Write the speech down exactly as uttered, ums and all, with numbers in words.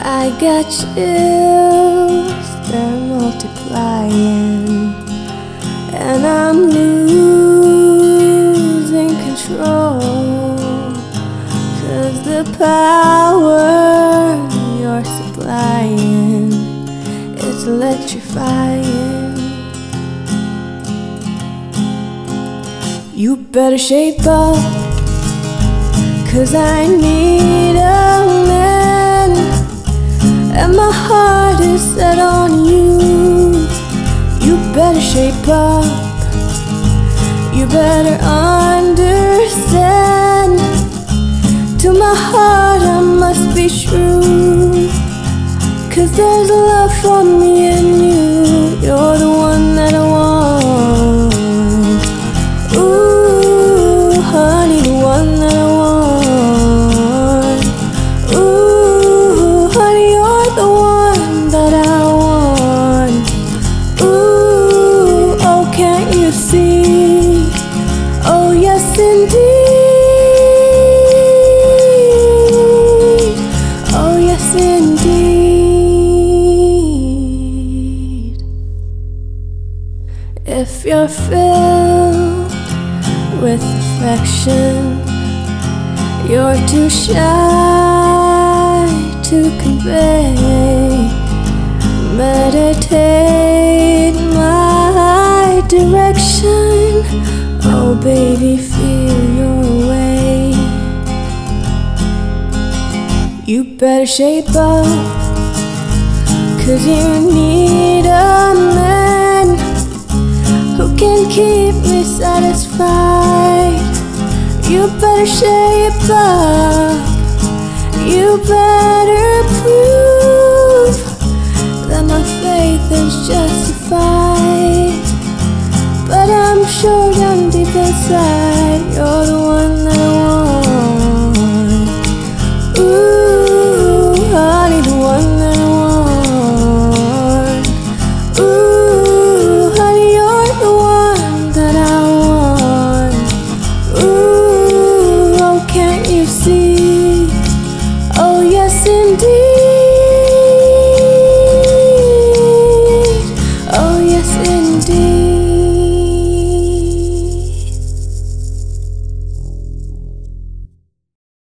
I got chills, they're multiplying, and I'm losing control, 'cause the power you're supplying, it's electrifying. You better shape up, 'cause I need a man, and my heart is set on you. You better shape up, you better understand. To my heart I must be true, 'cause there's love for me and you. You're the one that I want. Ooh, honey, the one that I want. Ooh, honey, you're the one that I want. Ooh, oh, can't you see? Oh, yes, indeed. Oh, yes, indeed. If you're filled with affection, you're too shy to convey. Meditate my direction. Oh baby, feel your way. You better shape up, 'cause you need a man who can keep me satisfied. You better shape up, you better prove that my faith is justified. But I'm sure down deep inside, you're the one that I want. Ooh, honey, the one that I want. Ooh, honey, you're the one that I want. Ooh, oh, can't you see? Oh, yes, indeed.